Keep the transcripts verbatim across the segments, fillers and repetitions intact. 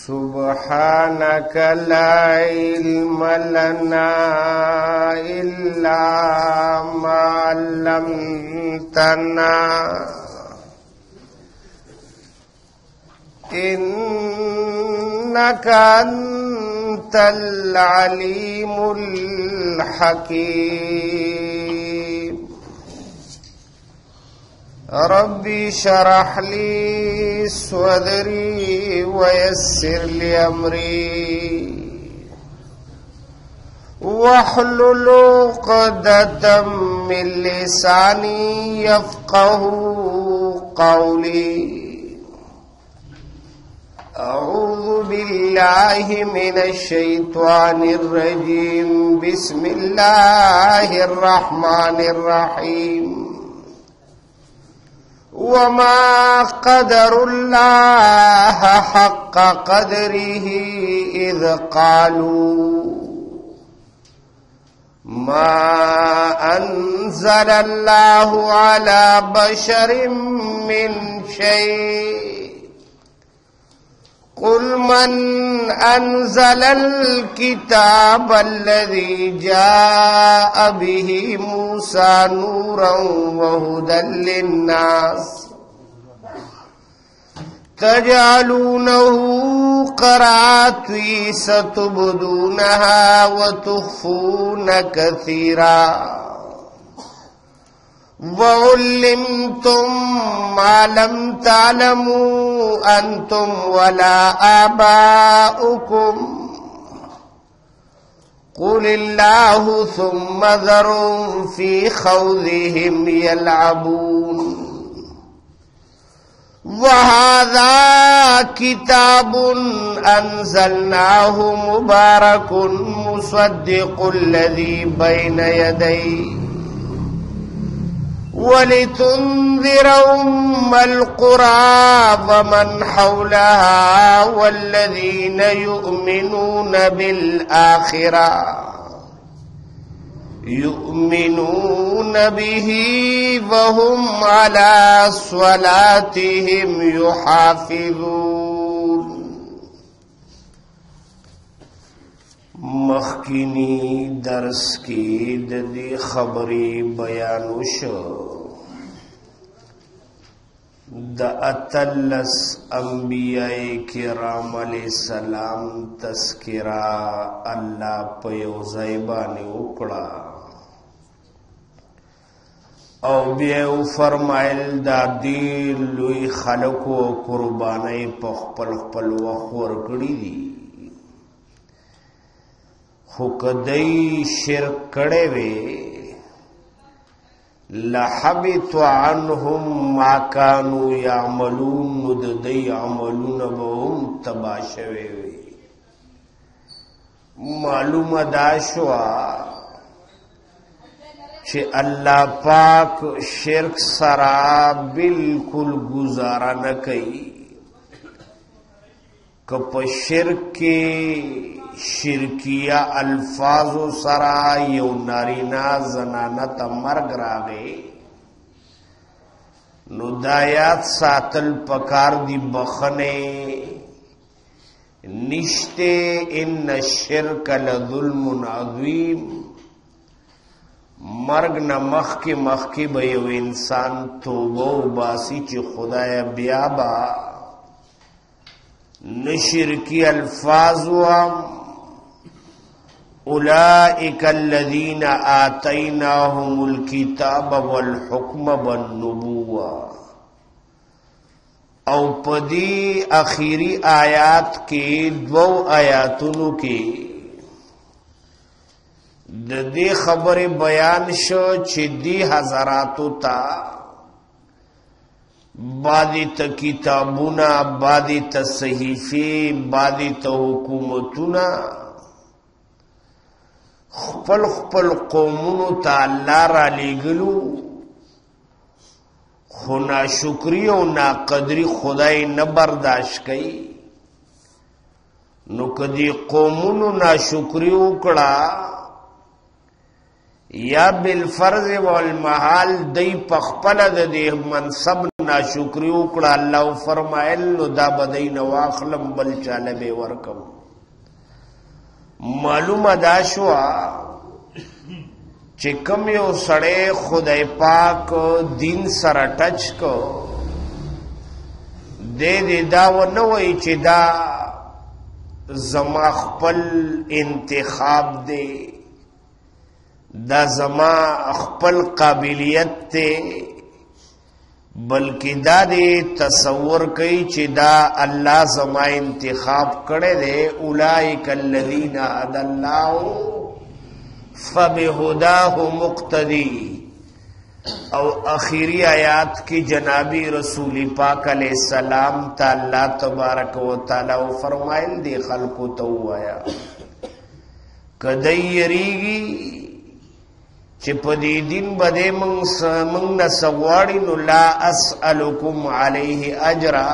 सुब्हानक ला इल्म लना इल्ला मा अल्लमतना इन्नका अंतल अलीमुल हकीम। रब्बी शरह ली सदरी वयस्सिर ली अमरी वहलुल उक़दतम मिन लिसानी यफ़क़हू क़ौली। अऊज़ु बिल्लाहि मिनश शैतानिर रजीम। बिस्मिल्लाहिर रहमानिर रहीम। वमा क़दरुल्लाह हक़्क़ क़द्रिही इज़ क़ालू मा अंज़लल्लाहु अला बशरिम मिन शै। कुल मन अंज़लल किताब अल्लज़ी जाअ बिही मूसा नूरन व हुदल लिन्नास तजअलूनहु क़रातीस तुबदूनहा व तुख़्फ़ून कसीरा वउल्लिमतुम मा लम तालमू अंतुम वला आबाउकुम कुलिल्लाहु सुम्मा ज़रुहुम फी ख़ौज़िहिम यलअबून। वहाज़ा किताबुन अंज़लनाहु मुबारकुन मुसद्दिक़ुल्लज़ी बैन यदैहि वलितुन्ज़िर उम्मल क़ुरा वमन हौलहा वल्लज़ीन युमिनून बिल आखिरा युमिनून बिही वहुम अला स्वलातिहिम युहाफ़िज़ून। मखकिनी दर्स की ददी खबरी बयानुश द अतलस अंबियाए किराम अलैहिस्सलाम तस्किरा अल्लाह पयोज़ैबानी उकड़ा और बेउ फरमाइल दा दिल लुई खलको कुर्बानी पखपल खपल वखवर कड़ी दी हुकदई शिरक कड़े वे लहबित अन्हुम मा कानू यामलून मुददई अमलून बहुम तबाशवे वे। मालूम दाशवा छे अल्लाह पाक शिरक सरा बिल्कुल गुजारा न कई कप शिरक के शिरकिया अल्फाजो सरा यौ नारीना जनाना तमर्ग रागे नुदायात सातल पकार दी बखने निश्ते इन शिरक लजुल्मुन अज़ीम। मर्ग न मख के मख के बयो इंसान तोबो बासी ची खुदाया ब्याबा नशिरकी अल्फाजुआम उलाइका अल्लज़ीना आतैनाहुमुल किताब वल हुक्म वन नुबुव्वा। औ पदी आखिरी आयात के दो आयातुनु के दे खबर बयान शो छिदी हजारातु ता बादी त किताबुना बादी त सहीफे बादी त हुकूमतुना खपल खपल कौमुनु ता अल्लाह रा लेगलू खुना शुक्री और ना कदरी खुदाई न बर्दाश्त कई नु कदी कौमुनु ना शुक्री उकड़ा या बिल फर्ज वल महाल दई पखपल दे मनसब ناشکری وکړه الله فرمایل نو دا بدی نه واخلم بل چاله به ورکم معلومه دا شوه چې کوم یو سړی خدای پاک دین سره ټچ کو دې دې دا ونه وایي چې دا زما خپل انتخاب دی دا زما خپل قابلیت دی بلکې دا دې تصور کوي چې دا الله زما انتخاب کړی دی اولئک الذین هدی الله فبهداه مقتدی او آخری آیات کی جنابی رسول پاک علیہ السلام تا اللہ تبارک و تعالی فرمائل دی خلقو تو آیا کدی یریگی چی پدی دن بدے منگ نسواری نو لا اسألکم علیہ اجرا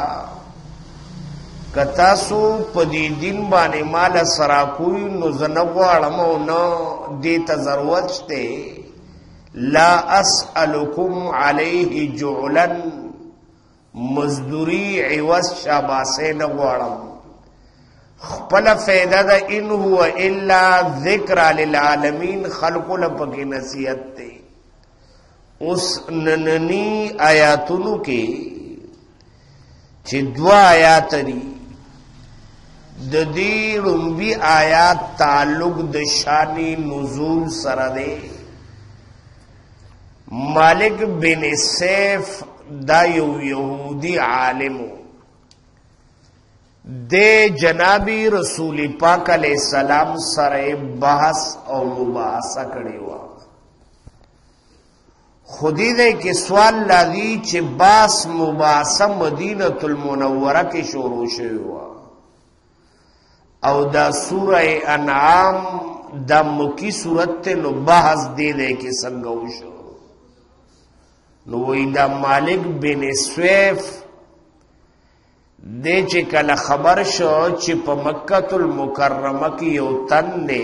کتاسو پدی دن بانے مال سراکوی نو زنگوارمو نو دیتا ضرورت شتے لا اسألکم علیہ جعلا مزدوری عوض شاباسے نگوارم خپل فیدہ دا ان ہوا الا ذکر للعالمین خلق لپکی نصیحت تے اس نننی آیاتنو کے چی دوا آیات دی دا دی رنبی آیات تعلق دا شانی نزول سردے مالک بن سیف دا یو یہودی عالمو دے جنابی رسول پاک علیہ السلام سر بحث او مباحثہ کڑی ہوا خودی دے کہ سوال لگی چھ باس مباحثہ مدینۃ المنورہ کے شروع شوی ہوا او دا سورہ انعام دا مکی صورت نو بحث دے دے کے سنگو شو نو وی دا مالک بن سویف دے چی کل خبر شو چی پا مکۃ المکرمہ کی یو تن نے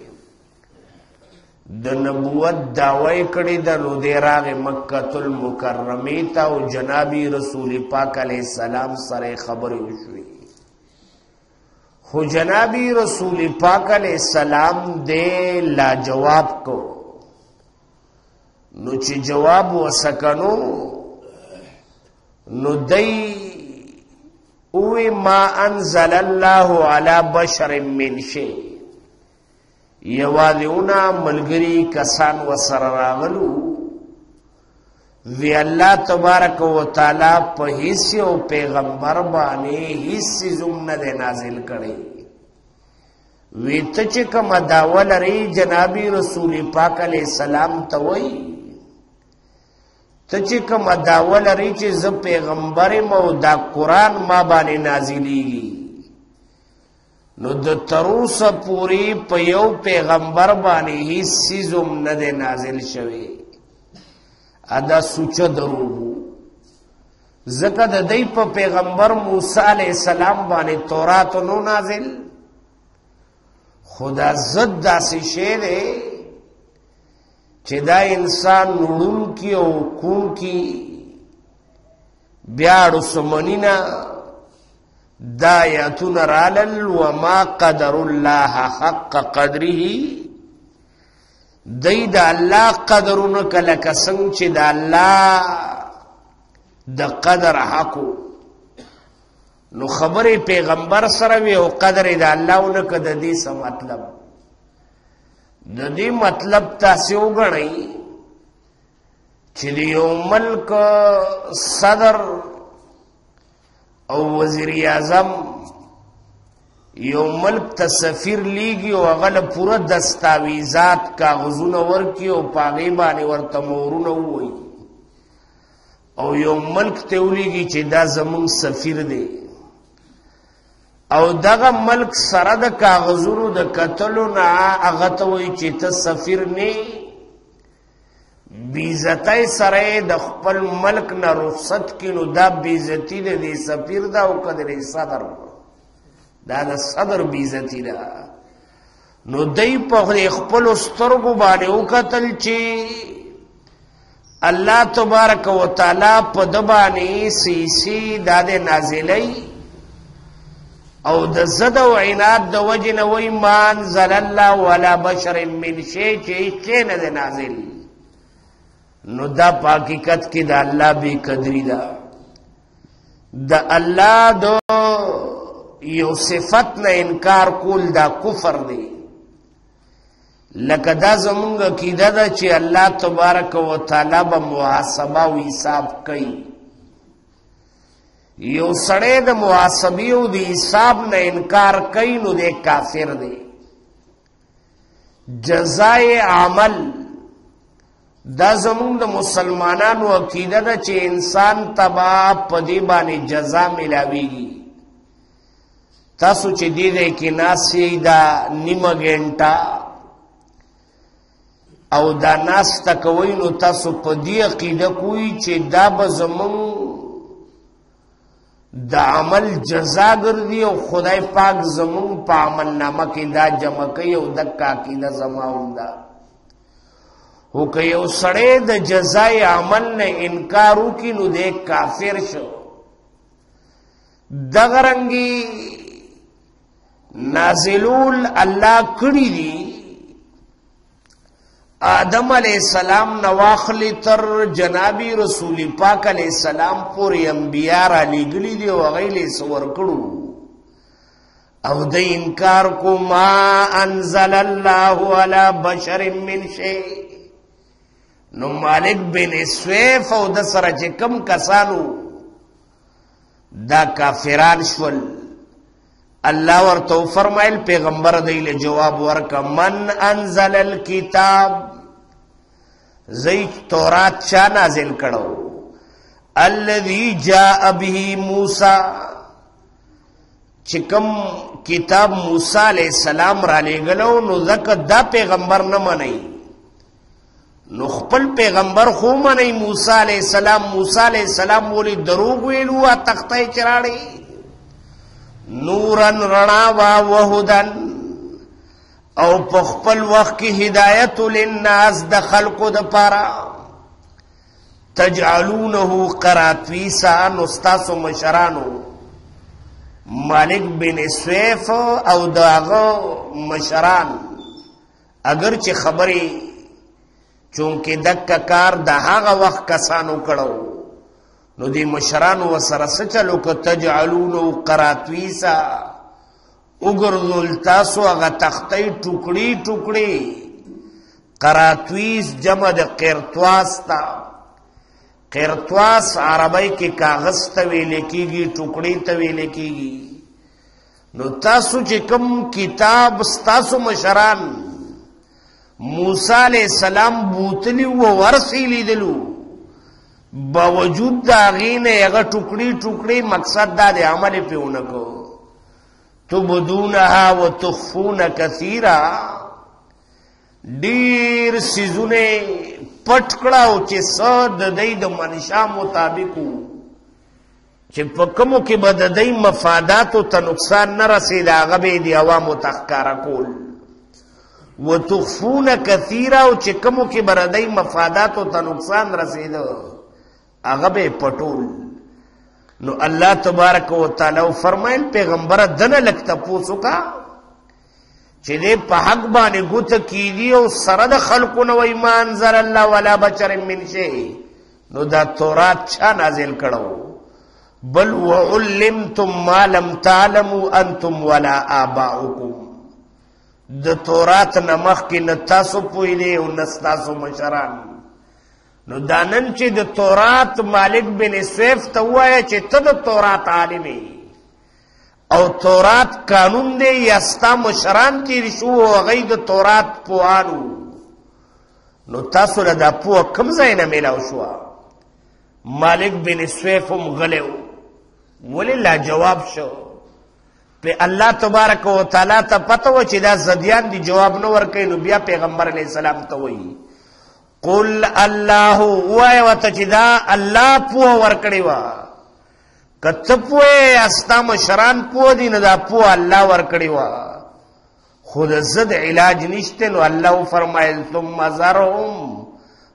دا نبوت دعوی کڑی دا نو دے راغ مکۃ المکرمی تا و جنابی رسول پاک علیہ السلام سر خبر ہوشوی خو جنابی رسول پاک علیہ السلام دے لا جواب کو نو چی جواب وسکنو نو دی اوی ما انزل اللہ علی بشر من شی یوادیونا ملگری کسان و سرراغلو وی اللہ تبارک و تعالی پا حصی و پیغمبر بانے حصی زمن دے نازل کرے وی تچکم داول ری جنابی رسول پاک علیہ السلام توئی تچکم داول ری چی ز پیغمبر مو دا قرآن ما بانے نازلی گی نو دا تروس پوری پیو پیغمبر بانے ہی سیزم ندے نازل شوی ادا سوچ دروبو زکا دا دی پا پیغمبر موسیٰ علیہ السلام بانے تورات نو نازل خدا زد دا سی شیدے چی دا انسان نڑون کی او کون کی بیاڑو سمنینا دا یاتون رالل وما قدر اللہ حق قدری دی دا اللہ قدرون کلکسنگ چی دا اللہ دا قدر حقو نو خبر پیغمبر سروی او قدر دا اللہ انکا دا دی سا مطلب دا دی مطلب تاسی اگنی چی دیو ملک صدر او وزیر اعظم یو ملک تا سفیر لیگی او اغل پورا دستاویزات کاغذون ورکی او پاغیبانی ورطمورون ہوئی او یو ملک تیولیگی چی دا زمان سفیر دے او دغه ملک سره د کاغذونو د کتلو نه هغه ته وایي چې ته سفیر نه بیزتی سره د خپل ملک نه رخصت کړي نو دا بیزتی د دې سفیر دا او کدی صدر دا د صدر بیزتی ده نو دی په خپل سترګو باندې وکتل چې الله تبارک و تعالی په دبانی سیسی داده نازلی او د زد او عناد د وجنه وی مان زل الله ولا بشر من شی چې کې نه نازل نو دا په حقیقت کې د الله به قدری ده د الله دو یو صفت نه انکار کول دا کفر دی لکه دا زمونږ عقیده ده چې الله تبارک و تعالی به محاسبه او حساب کوي یو سړی د محاسبې او د حساب نه انکار کوي نو دی کافر دی جزای عمل دا زمونږ د مسلمانانو عقیده ده چې انسان تبا په دې باندې جزا ملاویږي تاسو چې دې دې کې ناسې دا نیمه ګنټه او دا ناس تکوي نو تاسو په دې عقیده کوئ چې دا به زمونږ د عمل جزا ګرځي او خدای پاک زمونږ په عمل نامه کې دا جمع کوي او دکا عقیده زما همدا هو که یو سړی د جزای عمل نه انکار وکړي نو دی کافر شو دغه رنګې نازلول الله کړي دي آدم علیہ السلام نواخلی تر جنابی رسول پاک علیہ السلام پوری انبیاء را لگلی دی و غیلی سور کرو او دی انکار کو ما انزل اللہ علی بشر من شی نو مالک بن سویف او د سره چې کم کسانو دا کافران شول الله ورته فرمایل پیغمبر دیله جواب ورکا من انزل الكتاب زی تورات چا نازل کړو الذي جاء به موسی چې کوم کتاب موسی علیہ السلام را لېږلو نو ځکه دا پیغمبر نه منئ نو خپل پیغمبر خو منئ موسی علیہ السلام موسی علیہ السلام بولی دروغ ویلو تختای چراړي نورن رڼا وا وهدن او په خپل وخت کې هدایت للناس د خلقو د پاره تجعلونه قراتویسا نستاسو مشرانو مالک بن سویف او داغو مشران اگر چې خبرې چونکه دک کار د هغه وخت کسانو کړو نو دی مشرانو وسره سچلو که تجعلونو قراتویسا اگرزول تاسو اغا تختی ٹکڑی ٹکڑی قراتویس جمع د قرطواس تا قرطواس عربی کی کاغذ تویلے کی گی ٹکڑی تویلے کی گی نو تاسو چې کم کتاب ستاسو مشران موسیٰ علیہ السلام بوتلی و ورسی لیدلو باوجود دا غینه اگا ٹکڑی ٹکڑی مقصد دا دے عمل پیونکو تبدونها و تخفون کثیرا دیر سیزونے پٹکڑاو چه سا ددائی دا منشا مطابقو چه پکمو که با ددائی مفاداتو تا نقصان نرسید آغا بے دی عوامو تخکارا کول و تخفون کثیرا و چه کمو که با ددائی مفاداتو تا نقصان رسید آغا بے پٹول نو اللہ تبارک و تعالی فرمائل پیغمبر دن لکتا پوسو کا چه دے پا حق بانے گوتا کی دی او سرد خلقو نو ایمان زر اللہ ولا بچر من شے نو دا تورات چا نازل کرو بل وعلمتم ما لم تعلمو انتم ولا آباؤکم دا تورات نمخ کی نتاسو پوئی دے و نستاسو مشران نو دانن چې د تورات مالک بن سویف ته وایه چې ته د تورات عالمې او تورات قانون دی یا ستا مشران تېر شو او هغوی د تورات پوهانو نو تاسو له دا پوهه کوم ځای نه میلاو شوه مالک بن سویف هم غلی و ولې لا جواب شو په الله تبارک و تعالی ته پته وه چې دا زدیان دی جواب نه ورکوي نو بیا پیغمبر علیه السلام ته وایي قل اللہ وای وته چې دا الله پوه ورکړی وا کته پوه استا مشران پوه دي نه دا پوه الله ورکړی وا خود زد علاج نشته نو الله فرمایل ثم زرهم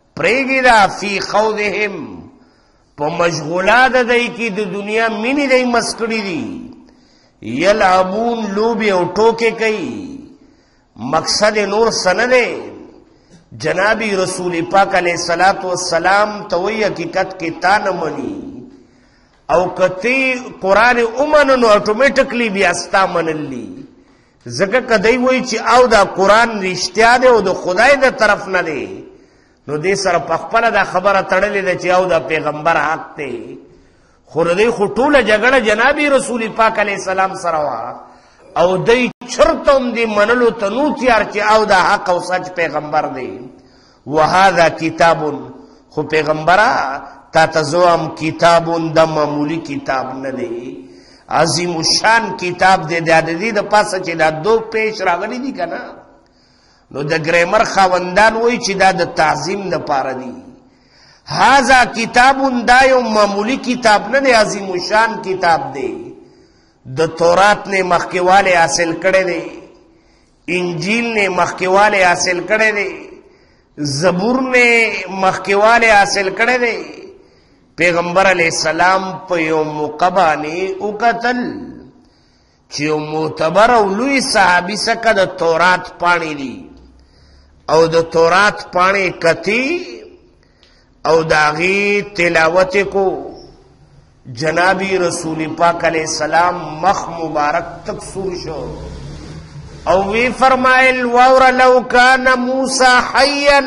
پریږدي دا فی خوضهم په مشغولا د دی کې د دنیا مینې دی مسکړي دي یلعبون لوبې او ټوکې کوي مقصد نور څه نه دی جنابی رسول پاک علیہ الصلوۃ والسلام ته وی حقیقت کې تا نه مني او کتی قرآن امنو نو اٹومیٹکلی بیا ستا منلی ځکه کدی وی چې او دا قرآن رښتیا دی او د خدای د طرف نه دی نو دې سره په خپله دا خبره تړلې ده چې او دا پیغمبر حق دی خو د دې خو ټوله جګړه جنابی رسول پاک علیه السلام سره وه او دی چرته هم دې منلو ته نو تیار چې او دا حق او سچ پیغمبر دی وهذا کتاب خو پیغمبره تا ته زوام کتاب د معمولی کتاب نه دی عظیم الشان کتاب دی د دې د پاسه چې دا دو پیش راغلی دي که نه نو د ګریمر خاوندان وایي چې دا د تعظیم دپاره دی هذا کتاب دا یو معمولی کتاب نه دی عظیم الشان کتاب دی د تورات نے مخکیواله حاصل کړي دی انجیل نے مخکیواله حاصل کړي دی زبور نے مخکیواله حاصل کړي دی پیغمبر علیہ السلام په یو موقع باندې وکتل چې یو معتبر او لوی صحابي څخه د تورات پاڼې دي او د تورات پاڼې کتی او د هغې تلاوت کو جنابی رسول پاک علیہ السلام مخ مبارک تک سور شو او وی فرمائل واور لو کان موسی حیا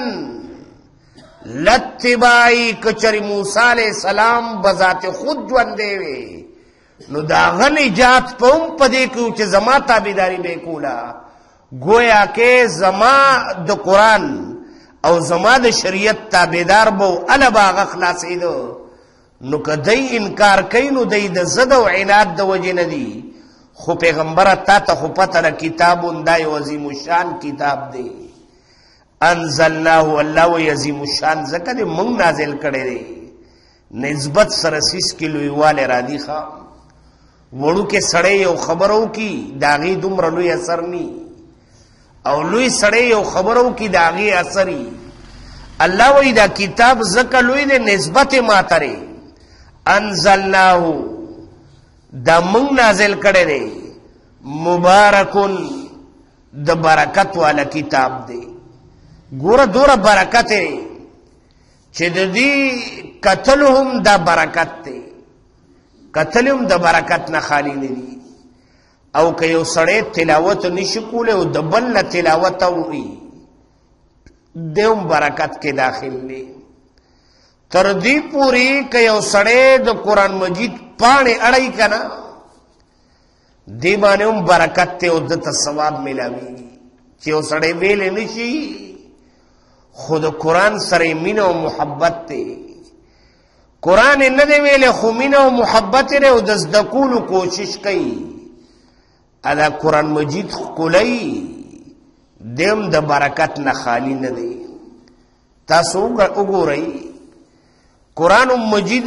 لتبائی کچری موسیٰ علیہ السلام بذات خود جوندے وے نو دا غنی جات پاوم پدے کیو چه زما تابیداری بے کولا گویا کہ زما دا قرآن او زما دا شریعت تابیدار بو علبا غخلاسی دو نو که دی انکار کئی نو دی دا زد و عناد دا وجه ندی خو پیغمبر تا تا خو پتر کتابون دای عظیم الشان کتاب دی انزلناه الله و عظیم الشان زکه دې مونږ نازل کړی دی نسبت سره سیس کې لویواله را دي ښه وړو کې سړی یو خبرو کی داغي دومره لوی اثر نی او لوی سړی یو خبرو کی داغي اثري الله وی دا کتاب زکه لوی دی نسبت ماتره انزلناه دا مونږ نازل کړی دی مبارکون د برکت والا کتاب دی ګوره دوره برکت دی چې د دې قتل هم دا برکت دی قتل هم د برکت نه خالی نه دی او که یو سړی تلاوت نشي کولی او د بل نه تلاوت وکړي دی هم برکت کې داخل دی تر دې پورې که یو سړی د قرآن مجید پاڼې اړوي که نه دې باندې هم برکت دی او ده ته ثواب میلاویږي چې یو سړی ویلی نشي خود قرآن سره مینه او محبت دی قرآن نه دی ویلی خو مینه او محبت دی او د زده کولو کوشش کوي ادا قرآن مجید ښکلی دی هم د برکت نه خالی نه دی تاسو وګورئ قرآن مجید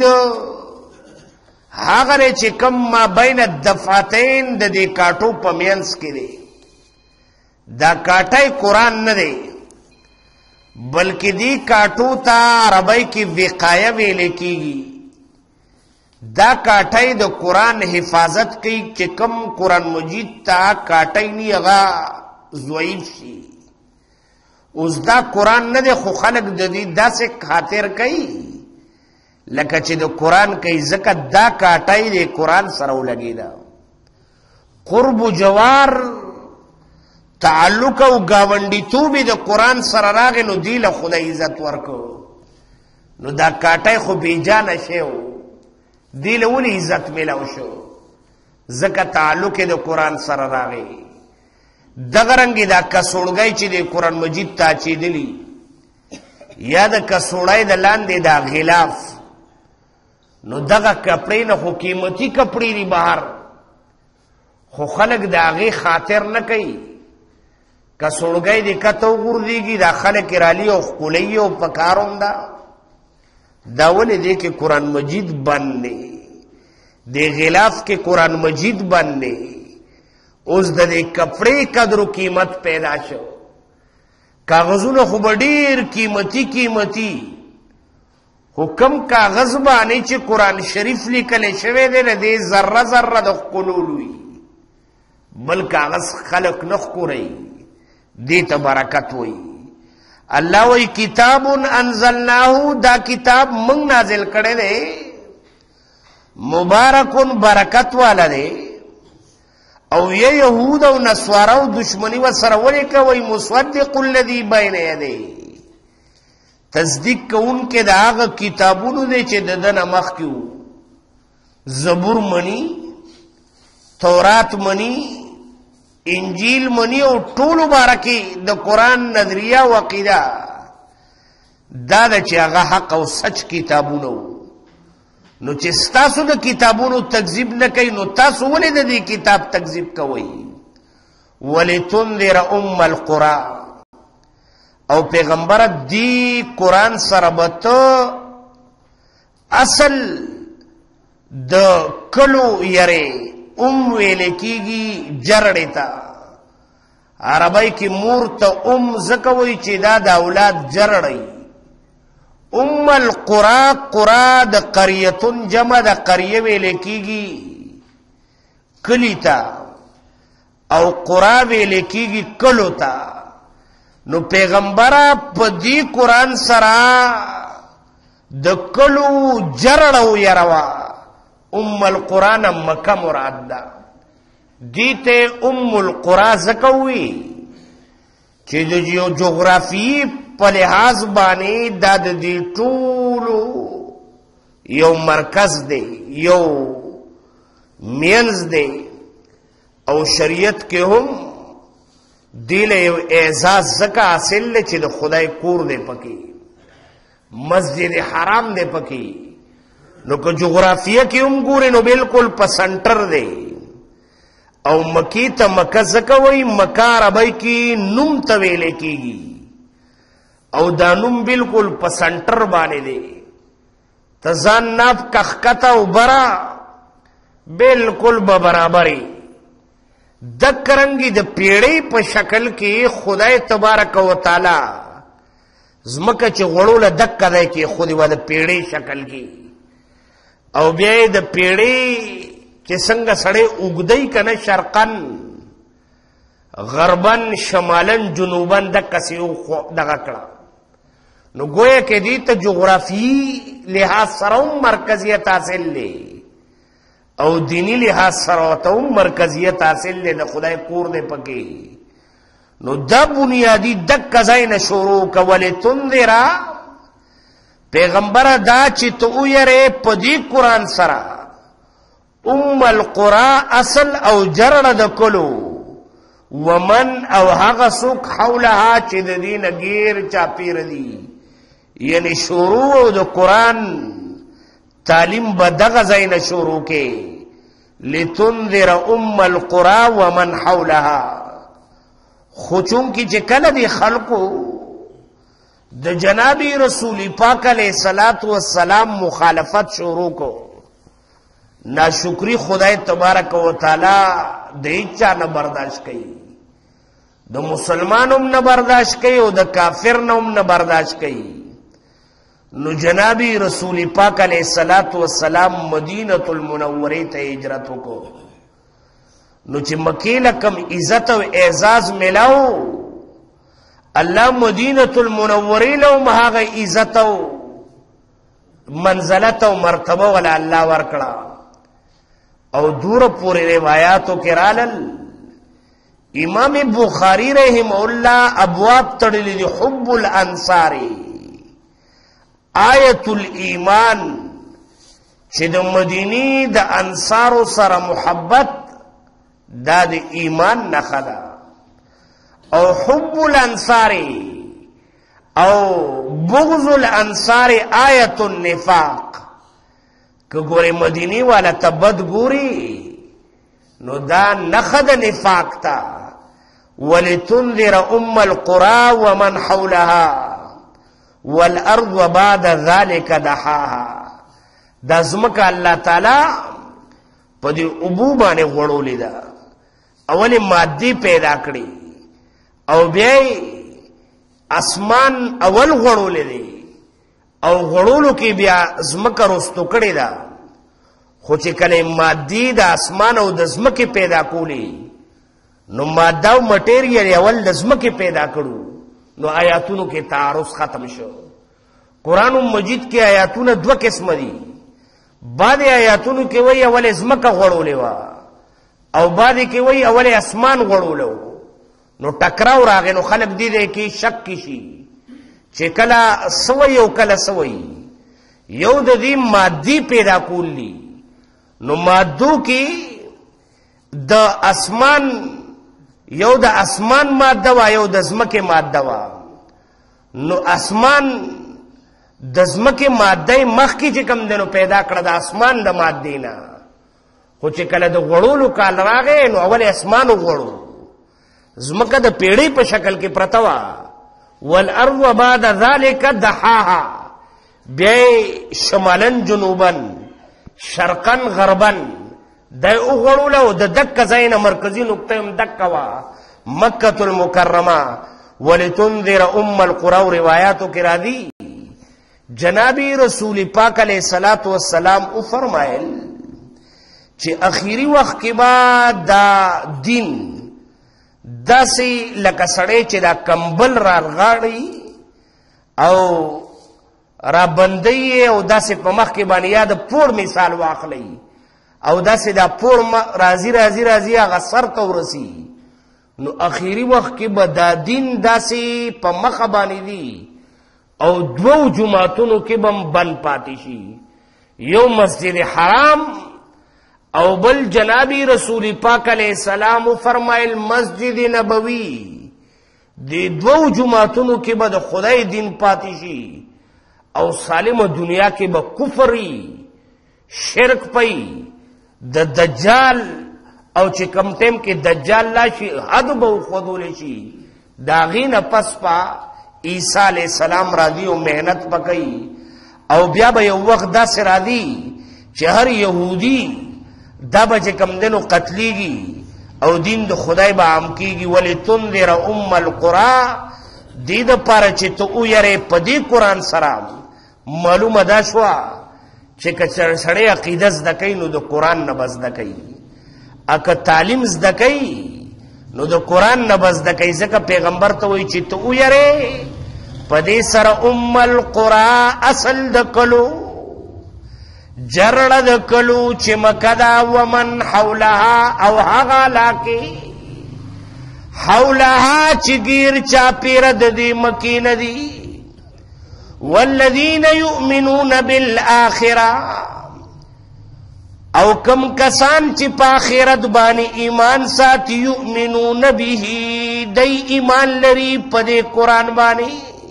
هغه دی چې کم ما بین الدفعتین د دې کاټو په منځ کې دی دا کاټی قرآن نه دی بلکې دی کاټو ته عربی کې وقایه ویل کېږي دا کاټی د قرآن حفاظت کوي چې کم قرآن مجید ته کاټی نی هغه ضعیف شي اوس دا قرآن نه دی خو خلک د دې داسې خاطر کوي لکه چې د قرآن کوي ځکه دا کاټی د قرآن سره ولګېده قرب و جوار تعلق او گاونډیتوب د قرآن سره راغی نو دی له خدای عزت ورکو نو دا کاټی خو بیجانه شی و دی له ولې عزت میلاو شو ځکه تعلق د قرآن سره راغی دغه رنګې دا کڅوړګی چې د قرآن مجید ته اچېدلي یا د کڅوړی د لاندې دا غلاف نو دغه کپړې نه خو قیمتي کپړې دي بهر خو خلک د هغې خاطر نه کوي کڅوړګی دې کته وغورځېږي دا خلک یې رالي او ښکلوي او په کار هم ده دا ولې دی کې قرآن مجید بند دی د غلاف کې قرآن مجید بند دی اوس د دې کپړې قدر و قیمت پیدا شو کاغذونه خو به ډېر قیمتي قیمتي خو کم کاغذ باندې چې قرآن شریف لیکلی شوی دی د دې ذره ذره د ښکلولو وي بل کاغذ خلق نه ښکوروي دې ته برکت وایي الله وایي کتاب انزلناه دا کتاب موږ نازل کړی دی مبارکون برکت والا دی او یا یهود او نصارا او دشمنی و سره ولې کوي مصدق الذی بین یدیه تصدیق کوونکې د هغه کتابونو دی چې د ده نه مخکې وو زبور مني تورات مني انجیل مني او ټولو باره کې د قرآن نظریه او عقیده دا ده چې هغه حق او سچ کتابونه وو نو چې ستاسو د کتابونو تکذیب نه کوي نو تاسو ولې د دې کتاب تکذیب کوئ ولتنذر ام القرى او پیغمبر دی قرآن سره به ته اصل د کلو یری ام ویلې کېږي جرړې ته عربی کې مور ته ام ځکه وایي چې دا د اولاد جرړی ام القرى قرى د قریتون جمع د قریه ویلې کېږي کلی ته او قرى ویلې کېږي کلو ته نو پیغمبره په دې قرآن سره د کلو جرړو یروا ام القرى نه مکه مراد ده دې ته ام القرى ځکه وایي چې د جغرافیې په لحاظ باندې دا د دې ټولو یو مرکز دی یو مینز دی او شریعت کې هم دی له یو اعزاز ځکه حاصل دی چې د خدای کور دی پکې مسجد حرام دی پکې نو که جغرافیه کې هم ګورې نو بالکل په سنټر دی او مکی ته مکه ځکه وایي مکه عربی کې نوم ته ویلې کېږي او دا نوم بالکل په سنټر باندې دی ته ځان ناف کښکته او برا بالکل به برابرې دک رنګي د پیړۍ په شکل کې خدای تبارک وتعالی ځمکه چې غړوله دکه دی کې خو دې و د پیړۍ شکل کې او بیا یې د پیړۍ چې څنګه سړی اوږدی که نه شرقن غربن شمالن جنوبن دکسې دغه کړه نو گویا کې دې ته جغرافي لحاظ سره هم مرکزیت حاصل دی او دینی لحاظ سره ورته هم مرکزیت حاصل دی د خدای کور دی پکې نو دا بنیادي دکه ځای نه شروع که ولتنذره پیغمبره دا چې ته ویرې په دې قرآن سره ام القرى اصل او جرړه د کلو ومن او هغه څوک حولها چې د دې نه غیر چاپیره دي یعنی شروع د قرآن تعلیم به دغه ځای نه شروع کې لتنذر ام القرى ومن حولها خو چونکې چې کله دې خلقو د جناب رسول پاک علیه الصلاة والسلام مخالفت شروع کو ناشکری خدای تبارک و تعالی د هیچا نه برداشت کوي د مسلمان هم نه برداشت کوي او د کافر نه هم نه برداشت کوي نو جنابی رسول پاک علیہ الصلاة والسلام مدینة المنوری تا ہجرت کو نو چی مکیل کم عزت و اعزاز ملاو اللہ مدینة المنوری لو مہاغ عزت و منزلت و مرتبہ والا اللہ ورکڑا او دور پوری روایاتو کرالل امام بخاری رحم اللہ ابواب تڑلی دی حب الانصاری آیت الایمان چې د مدینی د انصارو سره محبت دا د ایمان نښه ده او حب الانصار او بغض الانصار آیت النفاق که ګورې مدینی والا ته بد ګوري نو دا نښه د نفاق ته ولتنذر ام القرى ومن حولها والارض بعد ذلك دحاها دا زمکه الله تعالی په دې ابو باندې غړولې ده اول مادي پیدا کړی او بیا اسمان اول غړولې دی او غړولو کې بیا زمکه رستو کړې ده، خو چې کله مادي د اسمان او د زمکه پیدا کولی نو ماده او مټیریل اول د زمکه پیدا کړو، نو آیاتونو کې تعارض ختم شو. قرآن مجید کې آیاتونه دوه قسم دي، بعض آیاتونو کې وایي اول زمکه غړولې وا او بعض کې وایي اول اسمان غړولو، نو ټکراو راغی. نو خلک دې دې کې شک کې شي چې کله سوي او کله سوي. یو د دې مادي پیدا کولی، نو مادو کې د اسمان یو د اسمان ماده وا یو د زمکه ماده وا. نو اسمان د زمکه ماده مخکې چې کم دنو پیدا کړه د اسمان د ماده نه، خو چې کله د غړولو کال راغی نو اول اسمان غړو، زمکه د پیړې په شکل کې پرته وا. والارض بعد ذلك دحاها، بیا شمالن جنوبن شرقن غربن د وګړولو د دک ځای نه مرکزی نقطه هم دک وا مکه المکرمه. ولتنذر ام القرى روایاتو کې راځي جنابی رسول پاک علیہ الصلوۃ والسلام او فرمایل چې اخیری وخت کې با دا دین داسې لکه سړی چې دا کمبل را غاړي او را بندي او داسې په مخ کې باندې یاد پور مثال واخلي او داسې دا پور راځي راځي راځي هغه سر ته ورسي. نو اخیری وخت کې به دا دین داسې په مخ باندې دي او دوو جماعتونو کې به بند پاتې شي، یو مسجد حرام او بل جنابی رسول پاک علیہ السلام فرمایل مسجد نبوی. دی دو جماعتونو کې به د خدای دین پاتې شي او سالم دنیا کې به کفری شرک پي. د دجال او چې کم ټیم کې دجال لاشي حد به خودول شي، دا غینه پس پا عیسی علیہ السلام راځي او مهنت پکې او بیا به یو وخت داسې راځي چې هر يهودي دا به چې کم دنو قتلیږي او دین د خدای به عام کیږي. ولتنذر ام القرى، دې د پاره چې ته ويره په دې قران سره معلومه ده شو چې کچر سړی عقیده زده کوي نو د قران نه بس زده کوي، اګه تعلیم زده کوي نو د قران نه بس زده کوي. ځکه پیغمبر ته وایي چې ته ويره په دې سره ام القرى اصل د کلو جرړه د کلو چې مکدا ومن حولها او هغه لاکي حولها چې غیر چا پیر د دې مکینه دي. والذین یؤمنون بالآخرة، او کم کسان چې په آخرت باندې ایمان ساتي، یؤمنون به دی ایمان لري په دې قران باندې.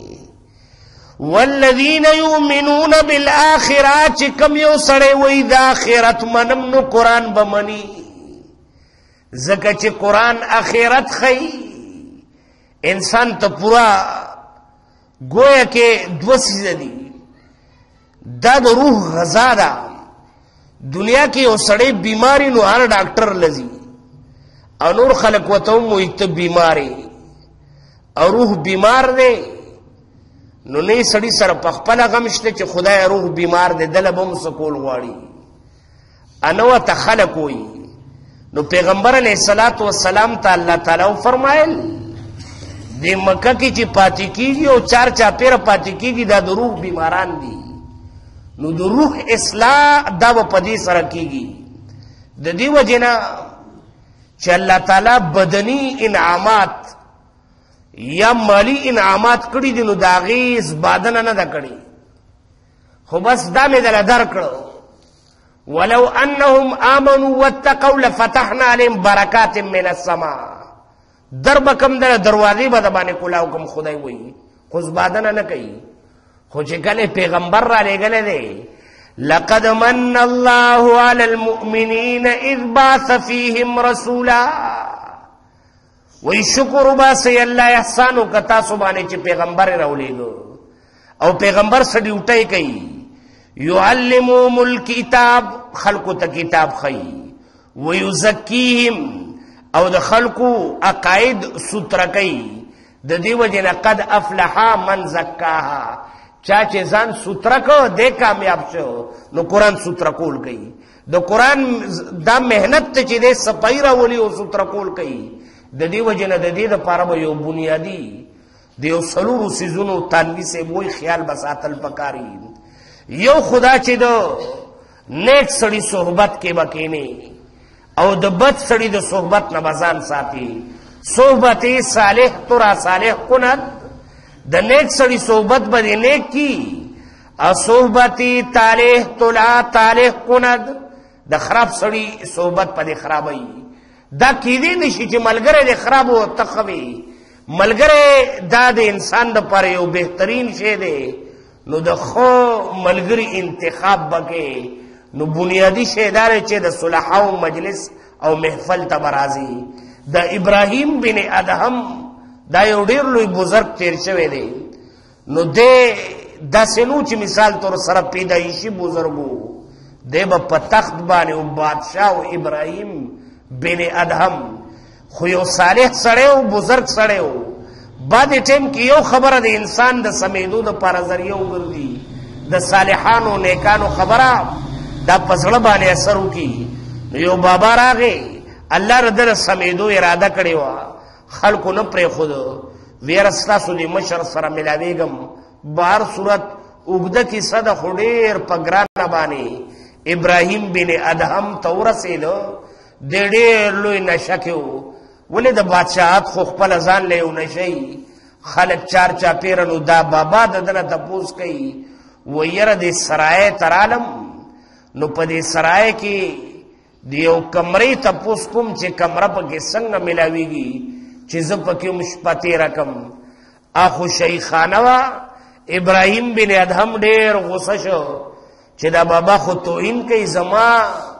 والذین یؤمنون بالآخرة، چې کم یو سړی وای د آخرت منم نو قران به مني، ځکه چې قران آخرت خي انسان ته پورا گویا کې دو سیزه دي. دا د روح غذا ده. دنیا کې یو سړی بیماری نو هر ډاکټر لذي او نور خلق وته مو ته بیماری او روح بیمار دی نو نه سړی سره په خپل غمشته چې خدای روح بیمار دی دله بم سکول غواړي انو ته خلق وي. نو پیغمبر علیہ الصلوۃ والسلام ته الله تعالی فرمایل د مکه کې چې پاتې کیږي او چار چا پیر پاتې کیږي دا د روح بیماران دي. نو د روح اصلاح دا په دې سره کیږي. د دې وجنا چې الله تعالی بدني انعامات یا مالی انعامات کړی دي نو دا غیز بادنه نه دا کړی، خو بس دا مې دل درکړو. ولو انهم امنوا واتقوا لفتحنا عليهم برکات من السماء. در بکم در دروازې به د باندې کولاو کوم خدای وایي، خو زبادنه نه کوي. خو چې کله پیغمبر را لېږلی دی لقد من الله على المؤمنين اذ بعث فيهم رسولا، وی شکر باسي الله احسان وکړه تاسو باندې چې پیغمبر راولېږو او پیغمبر سره ډیوټي کوي. يعلمهم الكتاب، خلقو ته کتاب خي، ويزكيهم او د خلقو عقاید ستر کوي، د دې وجې نه قد افلح من زکاها، چا چې ځان سوتره کو دی کامیاب شو. نو قرآن سوتره کول کوي، د قرآن دا محنت ته چې دی صفائی راولي او سوتره کول کوي. د دې وجې نه د دې دپاره به یو بنیادي د یو څلورو څیزونو تانوي صاحب وایي خیال به ساتل پکاري. یو خدا چې د نیک سړي صحبت کې به کښېنې او د بد سړي د صحبت نه به ځان ساتي. صحبت صالح ترا صالح کند، د نیک سړي صحبت به دې نیک کی، او صحبت طالح تلا طالح کند، د خراب سړي صحبت په دې خرابوي. دا کیدی نشي چې ملګری دې خراب او تخوي. ملګری دا د انسان دپاره یو بهترین شی دی. نو د خو ملګری انتخاب بکې، نو بنیادی شی دا دی چې د صلحاو مجلس او محفل ته به راځي. د ابراهیم بن ادهم دا یو ډېر لوی بزرګ تیر شوی دی. نو دی داسې نو چې مثال طور سره پیدایشي بزرګ و، دی به په تخت باندې و بادشاه و ابراهیم بن ادهم، خو یو صالح سړی و، بزرګ سړی و. بعد ټیم کې یو خبره د انسان د سمیدو دپاره ذریعه وګرځي، د صالحانو نیکانو خبره دا په زړه باندې اثر وکړي. نو یو بابا راغی، الله د ده د سمیدو اراده کړې وه، خلکو نه پرېښودو. ویره ستاسو د مشر سره ملاوېږم. بهر صورت اوږده کیسه ده، خو ډېر په ګرانه باندې ابراهیم بن ادهم ته ورسېده. د ډېر لوی نشه کې و، ولې د بادشاهت خو خپله ځان له یو نشئ، خلک چار چاپېره. نو دا بابا د ده نه تپوس کوي، و یره د سرایې ته رالم، نو په دې سرای کې د یو کمرې تپوس کوم چې کمره پکې څنګه ملاویږي چې زه پکې هم شپه تېره کړم. اخو شیخانه وه. ابراهیم بن ادهم ډېر غوسه شو چې دا بابا خو توهین کوي، زما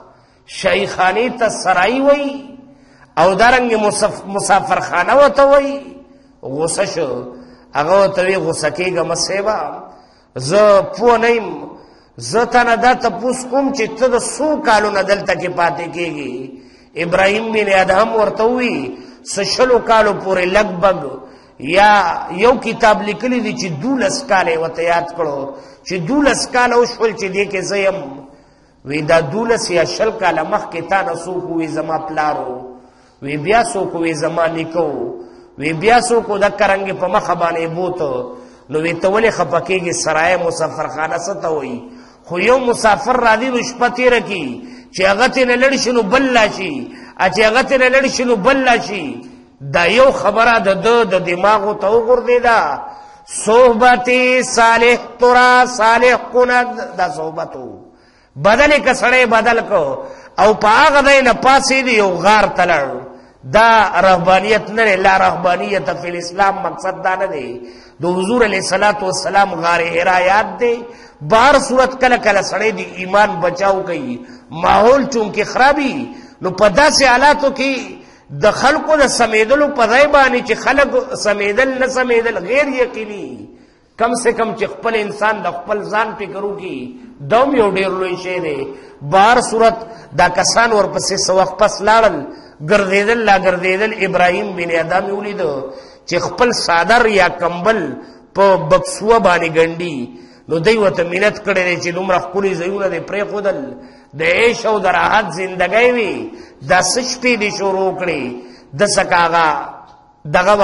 شیخانې ته سرای وایي او دارنګې مسافرخانه ورته وایي. غوسه شو. هغه ورته وایي غوسه کېږه مه صیبه، زه پوه نه یم، زه تا نه دا تپوس کوم چې ته د څو کالو نه دلته کې پاتې کېږي. ابراهیم بن ادهم ورته وایي څه شلو کالو پورې لګ بګ، یا یو کتاب لیکلی دی چې دولس کاله یې ورته یاد کړو چې دولس کاله وشول چې دې کې زه یم. وی دا دولس یا شل کاله مخکې تا نه څوک ووي زما پلارو، وی بیا څوک ووي زما نیکه، وی بیا څوک دکه رنګې په مخه باندې بوته. نو وی ته ولې خفه کېږې؟ سرایه مسافرخانه څه ته وایي؟ خو یو مسافر راځي نو شپه تېره کړي، چې هغه ترې نه لړ شي نو بل لا شي، چې هغه ترې نه لړ شي نو بل لا شي. دا یو خبره د ده د دماغو ته وغورځېده. صحبت صالح ترا صالح کند، دا صحبت و. بدل یې که سړی بدل کو او په هغه ځای نه پاڅېد یو غار ته لړ. دا رهبانیت نه دی، لا رهبانیت فی الاسلام. مقصد دا نه دی. د حضور علیه الصلاة والسلام غار حرا یاد دی. بهر صورت کله کله سړی د ایمان بچاو کوي، ماحول چونکې خرابي، نو په داسې حالاتو کې د خلکو د سمیدلو په ځای باندې چې خلک سمیدل نه سمیدل غیر یقیني، کم سے کم چې خپل انسان د خپل ځان فکر وکړي، دوم یو ډېر لوی شی دی. بهر صورت دا کسان ورپسې څه وخت پس لاړل، ګرځېدل لا ګرځېدل. ابراهیم بن ادهم یې ولیده چې خپل صادر یا کمبل په بکسوه باندې ګنډي. نو دی ورته منت کړی دی چې دومره ښکلي ځایونه دې پرېښودل، د عیش او د راحت زندګۍ وي، دا څه شپې دې شروع کړې. دسه که هغه دغه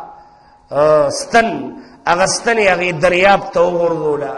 به ستن هغه ستنې هغې دریاب ته وغورځوله.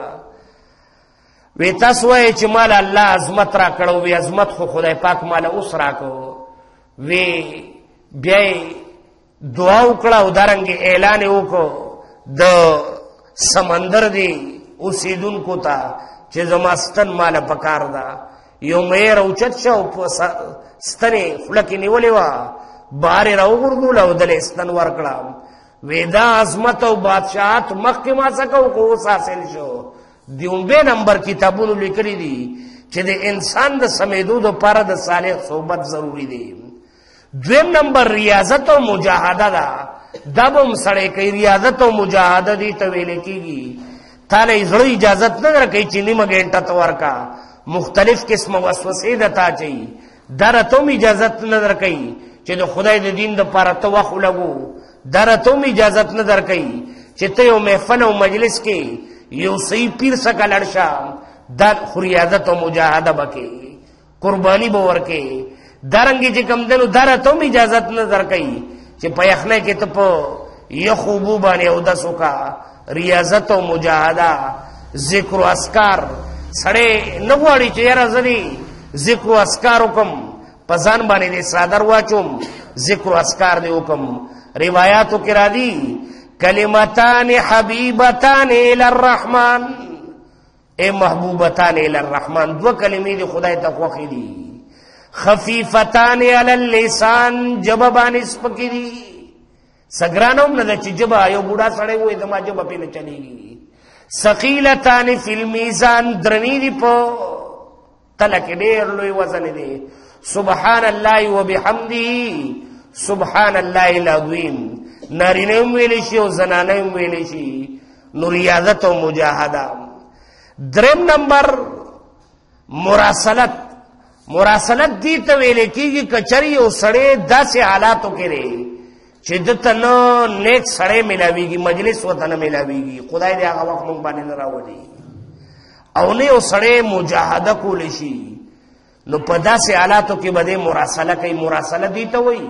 وی تاسو وایئ چې مال الله عظمت را کړو. وی عظمت خو خدای پاک ماله اوس را کړو. وی بیا یې دعا وکړه او دارنګې اعلان یې وکړو د سمندر دی اوسیدونکو ته چې زما ستن ماله پکار ده. یو میر اوچت شه او په ستنې خوله کې نیولې وه، بهر یې راوغورځوله او دله یې ستن ورکړه. وی دا عظمت او بادشاهت مخکې ما څه کوو خو اوس حاصل شو. دیومبې نمبر کتابونو لیکلي دي چې د انسان د سمیدو دپاره د صالح صحبت ضروري دی. دویم نمبر ریاضت او مجاهده ده. دا به هم سړی کوي. ریاضت او مجاهده دې ته ویلی کېږي. تا له زړه اجازت نه درکوي چې نیمه ګنټه ته ورکه، مختلف قسمه وسوسې د تا چوي. دا راته هم اجازت نه درکوي چې د خدای د دین دپاره ته وخت ولګو. درته می اجازت نه درکې چې ته یو محفل او مجلس کې یو صحیح پیر څخه لړ شه دا خو ریاضت او مجاهده بکې قربانی به ورکې دارنګې چې کم دنو درته می اجازت نه درکې چې په یخنه کې ته په یخ اوبو باندې اودس وکړه ریاضت او مجاهده ذکر او اذکار سړی نه غواړي چې یاره زه دې ذکر او اذکار وکم په ځان باندې دې څادر واچوم ذکر او اذکار دې وکم روایاتو کې راځي کلمتان حبیبتان الی الرحمن اے محبوبتان الی الرحمن دو کلمې دې خدای ته خوښې دي خفیفتان علی اللسان جبه باندې سپکې دي سګرانوم نه ده چې جبه یو بوډا سړی وایي زما جبه پې نه چلېږي ثقیلتان فی المیزان درنې دي په تله کې ډېر لوی وزن دی سبحان الله وبحمده سبحان الله العظیم نارینه هم ویلی شي او زنانه هم ویلی شي نو ریاضت او مجاهده دریم نمبر مراسلت مراسلت دی ته ویل کېږي که چېرې یو سړی داسې حالاتو کې دی چې دته نه نیک سړی میلاویږي مجلس ورته نه میلاویږي خدای دې هغه وخت موږ باندې نه راولي او نه یو سړی مجاهده کولی شي نو په داسې حالاتو کې به دې مراسله کوي مراسله دی ته وایي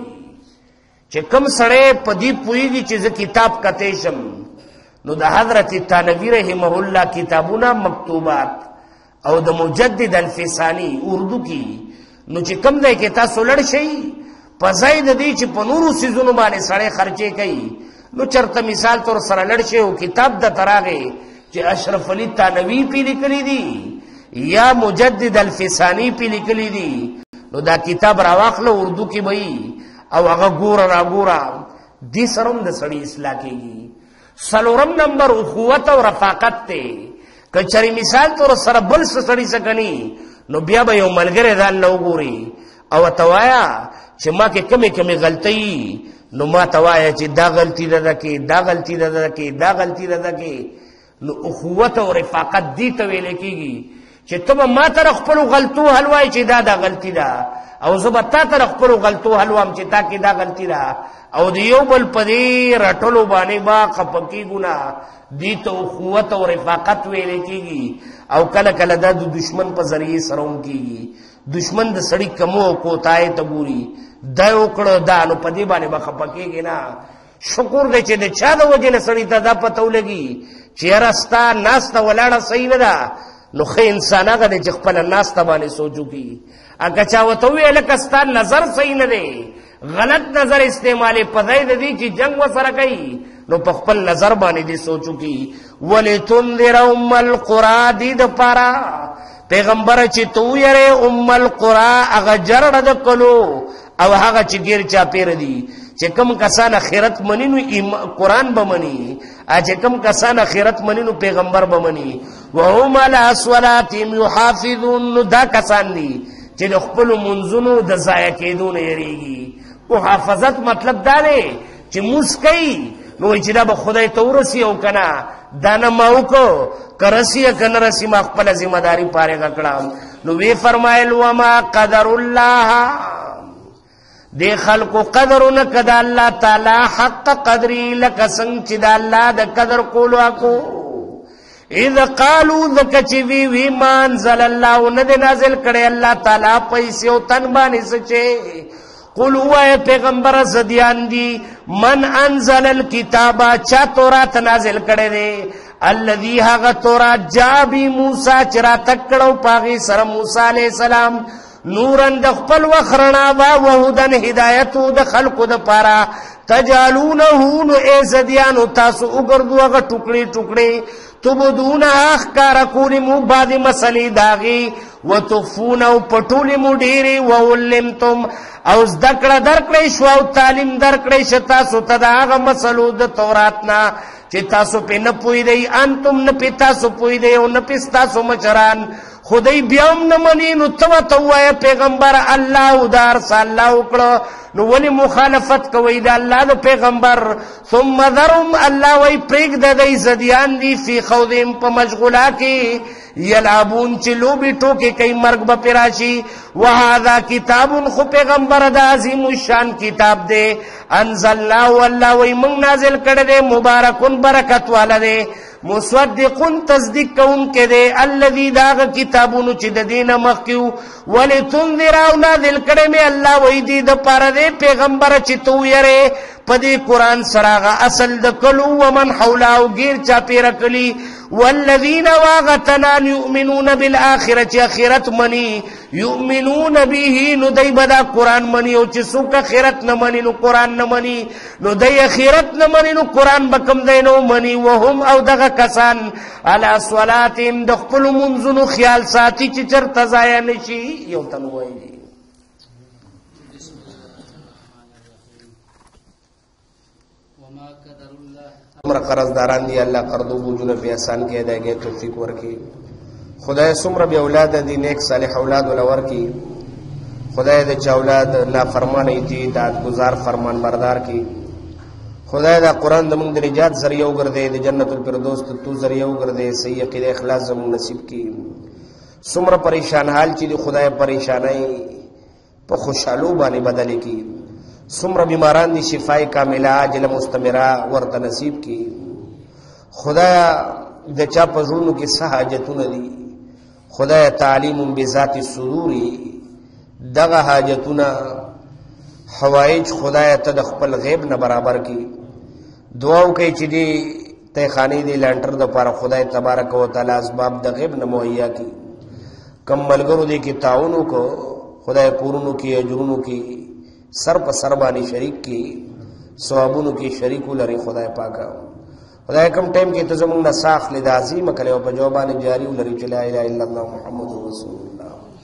چې کوم سړی په دې پوهېږي چې زه کتاب کتی شم نو د حضرت تانوی رحمه الله کتابونه مکتوبات او د مجدد الفسانی اردو کی نو چې کوم ځای کې تاسو لړ شئ په ځای د دې چې په نورو څیزونو باندې سړی خرچې کوي نو چرته مثال طور سره لړ شئ او کتاب د تراغې چې اشرف علي تانوی پې لیکلی دي یا مجدد الفسانی پې لیکلی دي نو دا کتاب راواخله اردو کې به او هغه ګوره را ګوره دې سره هم د سړي اصلاح کېږي څلورم نمبر اخوت او رفاقت دی که چېرې مثال طور سره بل څه سړي څه کني نو بیا به یو ملګری ځان له وګوري او ورته وایه چې ما کې کمې کمې غلطۍ نو ما ته وایه چې دا غلطي ده ده کې دا غلطي ده ده کې دا غلطي ده ده کې نو اخوت او رفاقت دې ته ویلی کېږي چې ته به ما ته خپلو غلطو حل وایي چې دا دا غلطي ده او زه به تا ته خپلو غلطو حل وایم چې تا کې دا غلطي ده او د یو بل په دې رټلو باندې به خفه کېږو نه دې ته اخوت او رفاقت ویلی کېږي او کله کله دا د دشمن په ذریعې سره هم کېږي دشمن د سړي کمو او کوتاهۍ ته ګوري دا یې وکړه دا نو په دې باندې به خفه کېږي نه شکر دی چې د چا د وجې نه سړي ته دا پته ولګي چې یاره ستا ناسته ولاړه صحیح نه ده نو ښه انسان هغه دی چې خپله ناسته باندې سوچ وکړي اگه چا ورته وویې لکه ستا نظر صحیح نه دی غلط نظر استعمالې په ځای د دې چې جنګ ورسره کوي نو په خپل نظر باندې دې سوچ وکړي ولتنذر ام القرى دې دپاره پیغمبره چې ته ویرې ام القرى هغه جرړه د کلو او هغه چې ګیر چاپېره دي چې کوم کسان اخرت مني نو قرآن به مني چې کوم کسان اخرت مني نو پیغمبر به مني وهم علی صلاتهم یحافظون نو دا کسان دي چې د خپلو منځونو د ضایع کېدو نه یریږي محافظت مطلب دا دی چې مونځ کوي نو وایي چې دا به خدای ته ورسي او که نه دا نه ما وکړو که رسي یا که نه رسي ما خپله ذمه داري فارغه کړه نو وی فرمایل وما قدر الله دې خلکو قدرونه که د الله تعالی حق قدري لکه څنګه چې د الله د قدر کولو اکو اذ قالو ذکه چې وی وی ما انزل الله نه دی نازل کړی الله تعالی پیسې او تن باندې څه قل وای پیغمبر زدیان دی من انزل الكتاب چا تورات نازل کړي دي الذي هغه تورات جابي موسی چرا تکړو پاغي سره موسی عليه السلام نورن د خپل وخرنا وا وهدن هدایت د خلق د پارا تجالونه نو ازدیان تاسو وګرځو هغه ټوکړي ټوکړي تبدون اخکار کولی مو بعد مسئلی داغی و تخفون او پټولی مو ډیری و علمتم او زدکړه درکړی شو او تعلیم درکړی شو تاسو ته د هغه مسلو د تورات نه چې تاسو پې نه پوهېدئ انتم نه پې تاسو پوهېدئ او نه پې ستاسو مشران خدای بیا هم نه مني نو ته ورته ووایه پیغمبر الله دا هر څه الله وکړه نو ولې مخالفت کوئ د الله د پیغمبر ثم ذرهم الله وایي پرېږده دی زدیان دي فی خوضهم په مشغولا کې یلعبون چې لوبې ټوکې کوي مرګ به پې راشي. وهذا کتاب خو پیغمبر د عظیم الشان کتاب دی انزلناه والله وی موږ نازل کړی دی مبارکون برکت والا دی مصدقون تصدیق کون کې دی الذي داغ کتابونو چې د دینه مخکیو ولتنذر او نازل کړی می الله وی دی د پاره دی پیغمبر چې تو یره پدې قران سراغه اصل د کلو ومن حوله او غیر چا پیر کلی والذین واغتنا یؤمنون بالآخرة اخرت منی یؤمنون به نو دی بدا قرآن منی او چې څوک اخرت نه منی نو قرآن نه منی نو دی اخرت نه منی نو قرآن بکم دی نو منی وهم او دغه کسان علی صلاتهم د خپل منځونو خیال ساتي چې چرته ضایع نشي. یو تنوي سمر قرضداران دی الله قرضو بوجونه په احسان کې اداګي توفیق ورکي. خدای سمر به اولاد دي نیک صالح اولاد ولور کی. خدای د چا اولاد نافرمان ایتی اطاعت گزار فرمان بردار کی. خدای دا قران د موږ د نجات ذریعہ وګرځي د جنت الفردوس ته تو ذریعہ وګرځي صحیح عقیده اخلاص زموږ نصیب کی. سمر پریشان حال چې د خدای پریشانای په خوشالو باندې بدل کی. سمر بیماران دی شفای کاملہ عاجل مستمرہ ورته نصیب کی. خدایا د چا په زړونو کې څه حاجتونه دي خدایا تعلیم بذات الصدور دغه حاجتونه حوائج خدایا ته د خپل غیب نه برابر کی. دعا وکړئ چې دی ته خاني دی لانټر د پاره خدای تبارک و تعالی اسباب د غیب نه مهیا کی. کم ملګرو دی کې تعاونو کو خدای کورونو کې اجرونو کې سر په سر باندې شریک کی ثوابونو کې شریک لري خدای پاکا. خدای کوم ټیم کې ته زموږ نه ساخ لید عظیم کړي او په جوابانه جاری ولري چې لا اله الا الله محمد رسول الله.